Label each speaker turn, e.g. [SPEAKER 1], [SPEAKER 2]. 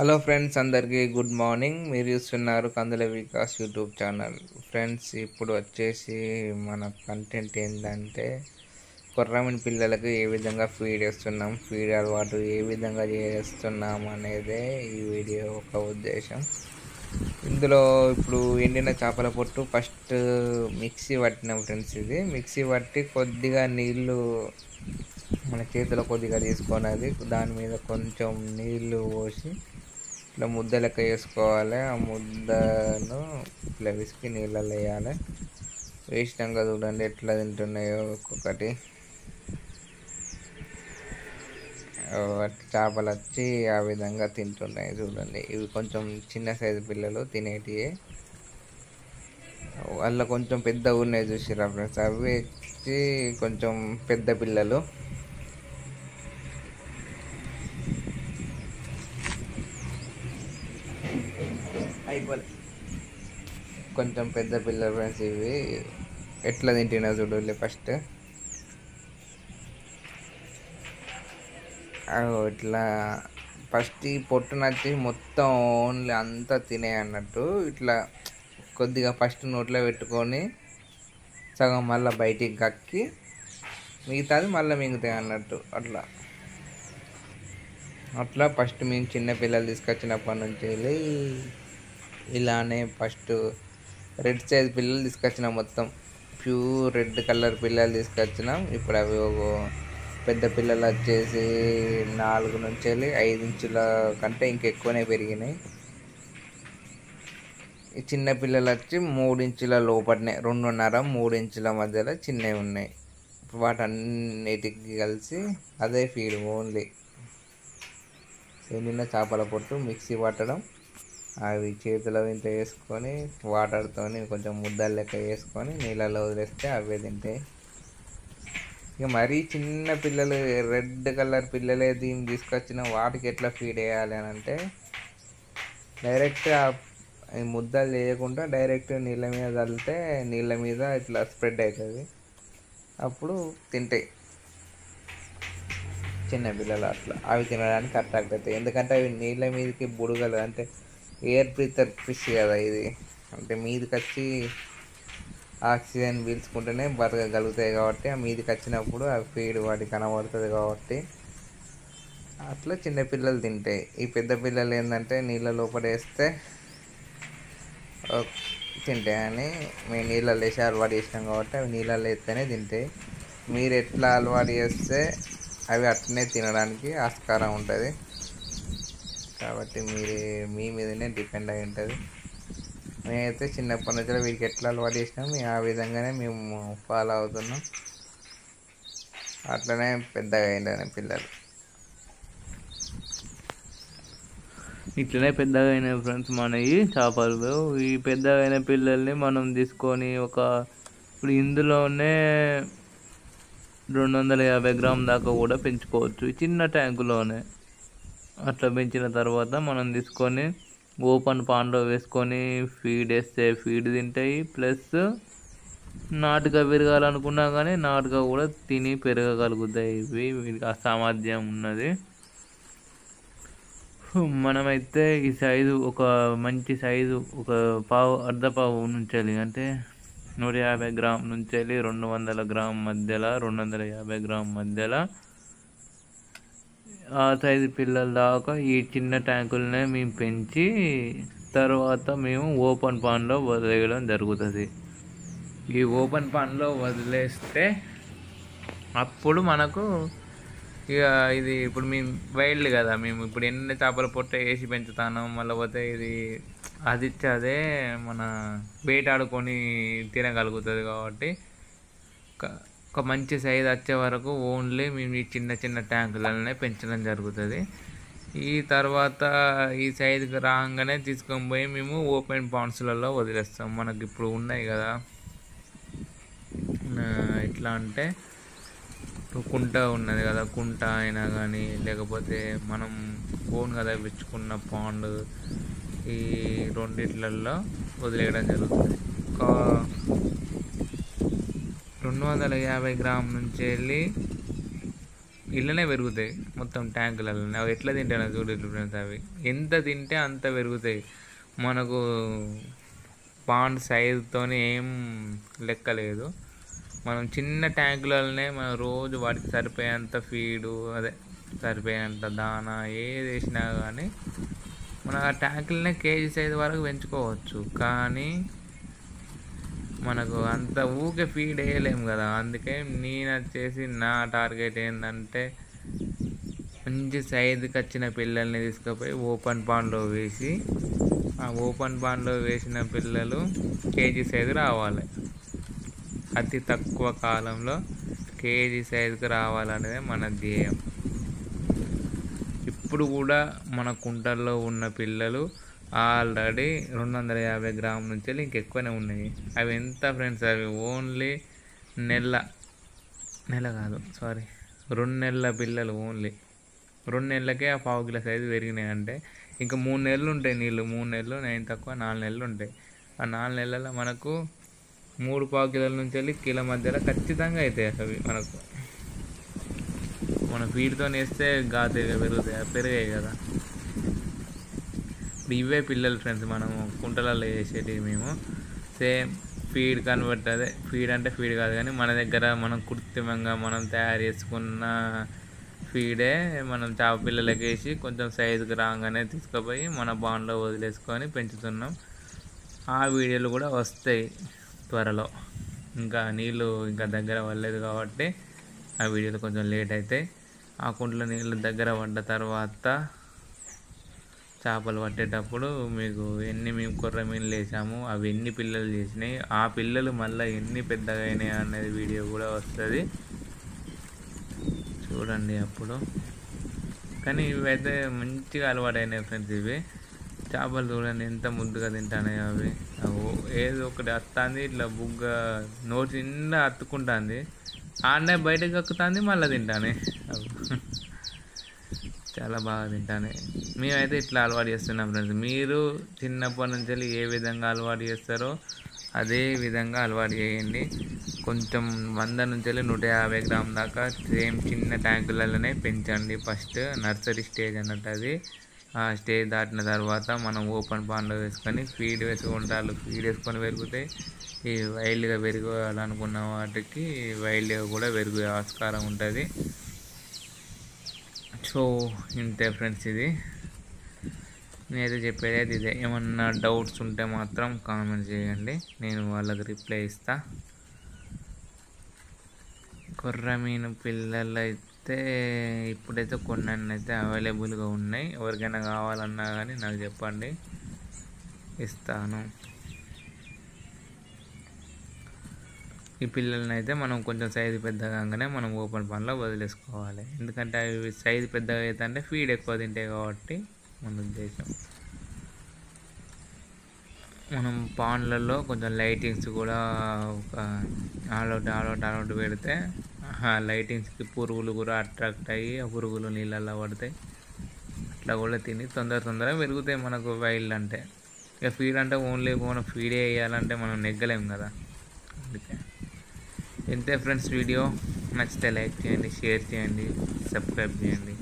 [SPEAKER 1] Hello friends, అందరికీ good morning. మీరు చూస్తున్నారు Kandula Vikas YouTube channel. Friends, ఇప్పుడు వచ్చేసి మన కంటెంట్ ఏంటంటే కొర్రమీన పిల్లలకు ఏ విధంగా ఫీడ్ చేస్తున్నాం, ఫీడ్ అలవాటు ఏ విధంగా చేస్తున్నాం అనేదే ఈ వీడియో ఒక ఉద్దేశం. ఇందులో ఇప్పుడు ఎండిన చేపల పొట్టు ఫస్ట్ మిక్సీ పట్టినాం ఫ్రెండ్స్. ఇది మిక్సీ పట్టి కొద్దిగా నీళ్ళు మన చేతిలో కొద్దిగా తీసుకొని దాని మీద కొంచెం నీళ్ళు పోసి ఇట్లా ముద్ద లెక్క వేసుకోవాలి. ఆ ముద్దను ఇట్లా విసికి నీళ్ళలో వేయాలి. వేసినాక చూడండి ఎట్లా తింటున్నాయో ఒక్కొక్కటి. చేపలు వచ్చి ఆ విధంగా తింటున్నాయి చూడండి. ఇవి కొంచెం చిన్న సైజు పిల్లలు తినేటివి. వాళ్ళ కొంచెం పెద్ద ఉన్నాయి చూసిరా ఫ్రెండ్స్, అవి వచ్చి కొంచెం పెద్ద పిల్లలు. కొంచెం పెద్ద పిల్లలు ఫ్రెండ్స్. ఇవి ఎట్లా తింటున్నా చూడాలి. ఫస్ట్ ఇట్లా ఈ పొట్టు నచ్చి మొత్తం ఓన్లీ అంతా తినే అన్నట్టు ఇట్లా కొద్దిగా ఫస్ట్ నోట్లో పెట్టుకొని సగం మళ్ళీ బయటికి కక్కి మిగతాది మళ్ళీ మింగుతాయి అన్నట్టు. అట్లా ఫస్ట్ మేము చిన్న పిల్లలు తీసుకొచ్చినప్పటి నుంచి వెళ్ళి ఇలానే ఫస్ట్ రెడ్ సైజ్ పిల్లలు తీసుకొచ్చినాం. మొత్తం ప్యూర్ రెడ్ కలర్ పిల్లలు తీసుకొచ్చినాం. ఇప్పుడు అవి పెద్ద పిల్లలు వచ్చేసి 4 నుంచి వెళ్ళి 5 ఇంచుల కంటే ఇంకెక్కువనే పెరిగినాయి. ఈ చిన్న పిల్లలు వచ్చి 3 ఇంచుల లోపలనే 2.5 3 ఇంచుల మధ్యలో చిన్నవి ఉన్నాయి. వాటన్నిటికి కలిసి అదే ఫీడ్. ఓన్లీ ఎండిన చేపల పొట్టు మిక్సీ పట్టడం, అవి చేతిలో ఇంత వేసుకొని వాటర్తో కొంచెం ముద్దలు లెక్క వేసుకొని నీళ్ళలో వదిలేస్తే అవే తింటాయి. ఇక మరీ చిన్న పిల్లలు రెడ్ కలర్ పిల్లలే దీన్ని తీసుకొచ్చిన వాటికి ఎట్లా ఫీడ్ వేయాలి అని అంటే డైరెక్ట్ ముద్దలు చేయకుండా డైరెక్ట్ నీళ్ళ మీద చల్లితే నీళ్ళ మీద ఇట్లా స్ప్రెడ్ అవుతుంది. అప్పుడు తింటాయి చిన్న పిల్లలు. అట్లా అవి తినడానికి అట్రాక్ట్ అవుతాయి. ఎందుకంటే అవి నీళ్ళ మీదకి బుడగలు అంటే ఎయిర్ బ్రీతర్ ఫిష్ కదా ఇది. అంటే మీదకి వచ్చి ఆక్సిజన్ పీల్చుకుంటేనే బతకగలుగుతాయి కాబట్టి ఆ మీదకి వచ్చినప్పుడు ఆ ఫీడ్ వాటికి కనబడుతుంది కాబట్టి అట్లా చిన్నపిల్లలు తింటాయి. ఈ పెద్ద పిల్లలు ఏంటంటే నీళ్ళ లోపల వేస్తే తింటాయని మేము నీళ్ళలో వేసి అలవాటు చేసినాం కాబట్టి అవి నీళ్ళలో వేస్తేనే తింటాయి. మీరు ఎట్లా అలవాటు చేస్తే అవి అట్లనే తినడానికి ఆస్కారం ఉంటుంది. కాబట్టి మీ మీదనే డిపెండ్ అయి ఉంటుంది. మేమైతే చిన్నప్పటి నుంచి వీటికి ఎట్లా అలవాటు చేసినాం మేము ఆ విధంగానే మేము ఫాలో అవుతున్నాం. అట్లనే పెద్దగా అయిందని పిల్లలు
[SPEAKER 2] ఇట్లనే పెద్దగా అయిన ఫ్రెండ్స్ మనవి చేపలు. ఈ పెద్దగా అయిన పిల్లల్ని మనం తీసుకొని ఇప్పుడు ఇందులోనే 250 గ్రాముల దాకా కూడా పెంచుకోవచ్చు ఈ చిన్న ట్యాంకులోనే. అట్లా పెంచిన తర్వాత మనం తీసుకొని ఓపెన్ పాన్లో వేసుకొని ఫీడ్ వేస్తే ఫీడ్ తింటాయి. ప్లస్ నాటుగా పెరగాలనుకున్నా కానీ నాటుగా కూడా తిని పెరగగలుగుతాయి. వీటికి ఆ సామర్థ్యం ఉన్నది. మనమైతే ఈ సైజు ఒక మంచి సైజు ఒక అర్ధపావు నుంచి అంటే 150 గ్రాముల నుంచి 200 గ్రాముల మధ్యలో 250 గ్రాముల మధ్యలో ఆ సైజు పిల్లల దాకా ఈ చిన్న ట్యాంకులనే మేము పెంచి తర్వాత మేము ఓపెన్ పాన్లో వదిలేయడం జరుగుతుంది. ఈ ఓపెన్ పాన్లో వదిలేస్తే అప్పుడు మనకు ఇక ఇది ఇప్పుడు మేము వైల్డ్ కదా, మేము ఇప్పుడు ఎన్ని చేపల పొట్ట వేసి పెంచుతాను. మళ్ళీ పోతే ఇది అదే మన వేటాడుకొని తినగలుగుతుంది కాబట్టి ఒక మంచి సైజు వచ్చే వరకు ఓన్లీ మేము ఈ చిన్న చిన్న ట్యాంకులనే పెంచడం జరుగుతుంది. ఈ తర్వాత ఈ సైజుకి రాగానే తీసుకొని పోయి మేము ఓపెన్ పాండ్స్లలో వదిలేస్తాం. మనకి ఇప్పుడు ఉన్నాయి కదా, ఎట్లా అంటే ఇప్పుడు కుంట ఉన్నది కదా, కుంట అయినా కానీ లేకపోతే మనం ఓన్గా తెప్పించుకున్న పాండ్, ఈ రెండిట్లలో వదిలేయడం జరుగుతుంది. ఒక 250 గ్రాముల నుంచి ఇళ్ళనే పెరుగుతాయి మొత్తం ట్యాంకులలో. అవి ఎట్లా తింటానో చూడండి ఫ్రెండ్స్. అవి ఎంత తింటే అంత పెరుగుతాయి. మనకు పాండ్ సైజుతో ఏం లెక్కలేదు. మనం చిన్న ట్యాంకులలోనే మనం రోజు వాటికి సరిపోయేంత ఫీడు, అదే సరిపోయేంత దానా ఏది వేసినా కానీ మనం ఆ ట్యాంకులనే కేజీ సైజు వరకు పెంచుకోవచ్చు. కానీ మనకు అంత ఊకే ఫీడ్ వేయలేము కదా. అందుకే నేను వచ్చేసి నా టార్గెట్ ఏంటంటే మంచి సైజుకి వచ్చిన పిల్లల్ని తీసుకుపోయి ఓపెన్ పాండ్లో వేసి, ఆ ఓపెన్ పాండ్లో వేసిన పిల్లలు కేజీ సైజు రావాలి. అతి తక్కువ కాలంలో కేజీ సైజుకి రావాలనేది మన ధ్యేయం. ఇప్పుడు కూడా మన కుంటల్లో ఉన్న పిల్లలు ఆల్రెడీ 250 గ్రాముల నుంచి ఇంకెక్కువనే ఉన్నాయి. అవి ఎంత ఫ్రెండ్స్, అవి ఓన్లీ నెల కాదు, సారీ 2 నెలల పిల్లలు. ఓన్లీ 2 నెలలకే ఆ 1/2 కిలో సైజు పెరిగినాయి. అంటే ఇంకా 3 నెలలు ఉంటాయి నీళ్ళు. 3 నెలలు, నేను తక్కువ 4 నెలలు ఉంటాయి. ఆ 4 నెలల్లో మనకు 3/4 కిలోల నుంచి వెళ్ళి కిలో మధ్యలో ఖచ్చితంగా అవుతాయి. అవి మనకు మన ఫీడ్తో వేస్తే గాతగా పెరిగాయి కదా. ఇప్పుడు ఇవే పిల్లలు ఫ్రెండ్స్ మనము కుంటలలో వేసేటివి. మేము సేమ్ ఫీడ్ కన్వర్ట్, అదే ఫీడ్ అంటే ఫీడ్ కాదు కానీ మన దగ్గర మనం కృత్రిమంగా మనం తయారు చేసుకున్న ఫీడే మనం చేప పిల్లలకి వేసి కొంచెం సైజుకి రాగానే తీసుకుపోయి మన బాండ్లో వదిలేసుకొని పెంచుతున్నాం. ఆ వీడియోలు కూడా వస్తాయి త్వరలో. ఇంకా నీళ్ళు ఇంకా దగ్గర పడలేదు కాబట్టి ఆ వీడియోలు కొంచెం లేట్ అవుతాయి. ఆ కుంటలో నీళ్ళు దగ్గర పడ్డ తర్వాత చేపలు పట్టేటప్పుడు మీకు మేము కొర్రమీన్లు వేసాము, అవి ఎన్ని పిల్లలు చేసినాయి, ఆ పిల్లలు మళ్ళీ ఎన్ని పెద్దగా అయినాయి అనేది వీడియో కూడా వస్తుంది, చూడండి అప్పుడు. కానీ ఇవైతే మంచిగా అలవాటైనాయి ఫ్రెండ్స్. ఇవి చేపలు చూడండి ఎంత ముద్దుగా తింటాయి. అవి ఏదో ఒకటి వస్తుంది ఇట్లా బుగ్గ నోటి నిండా అత్తుకుంటుంది, ఆడనే బయటకు కక్కుతుంది, మళ్ళీ తింటానే. చాలా బాగా తింటానే. మేమైతే ఇట్లా అలవాటు చేస్తున్నాం ఫ్రెండ్స్. మీరు చిన్నప్పటి నుంచి ఏ విధంగా అలవాటు చేస్తారో అదే విధంగా అలవాటు చేయండి. కొంచెం 100 నుంచి 150 గ్రాముల దాకా సేమ్ చిన్న ట్యాంకులలోనే పెంచండి. ఫస్ట్ నర్సరీ స్టేజ్ అన్నట్టు అది. ఆ స్టేజ్ దాటిన తర్వాత మనం ఓపెన్ పాండ్లో వేసుకొని ఫీడ్ వేసుకుంటారు. ఫీడ్ వేసుకొని పెరుగుతాయి. ఈ వైల్డ్గా పెరగాలనుకున్న వాటికి వైల్డ్గా కూడా పెరిగే ఆస్కారం ఉంటుంది. సో ఇంతే ఫ్రెండ్స్, ఇది నేనైతే చెప్పేది అయితే ఇదే. ఏమన్నా డౌట్స్ ఉంటే మాత్రం కామెంట్ చేయండి, నేను వాళ్ళకి రిప్లై ఇస్తా. కొర్రమీను పిల్లలు అయితే ఇప్పుడైతే కొన్ని అయితే అవైలబుల్గా ఉన్నాయి. ఎవరికైనా కావాలన్నా కానీ నాకు చెప్పండి, ఇస్తాను. ఈ పిల్లల్ని అయితే మనం కొంచెం సైజు పెద్దగా కాగానే మనం ఓపెన్ పాండ్లో వదిలేసుకోవాలి. ఎందుకంటే అవి సైజు పెద్దగా అయితే అంటే ఫీడ్ ఎక్కువ తింటాయి కాబట్టి మన ఉద్దేశం. మనం పాండ్లలో కొంచెం లైటింగ్స్ కూడా ఒక ఆల్అౌట్ పెడితే ఆ లైటింగ్స్కి పురుగులు కూడా అట్రాక్ట్ అయ్యి ఆ పురుగులు నీళ్ళల్లో పడతాయి. అట్లా కూడా తిని తొందరగా పెరుగుతాయి మనకు వైల్డ్ అంటే. ఇక ఫీడ్ అంటే ఓన్లీ మనం ఫీడే వేయాలంటే మనం నెగ్గలేం కదా. అందుకే ఇంతే ఫ్రెండ్స్. వీడియో నచ్చితే లైక్ చేయండి, షేర్ చేయండి, సబ్స్క్రైబ్ చేయండి.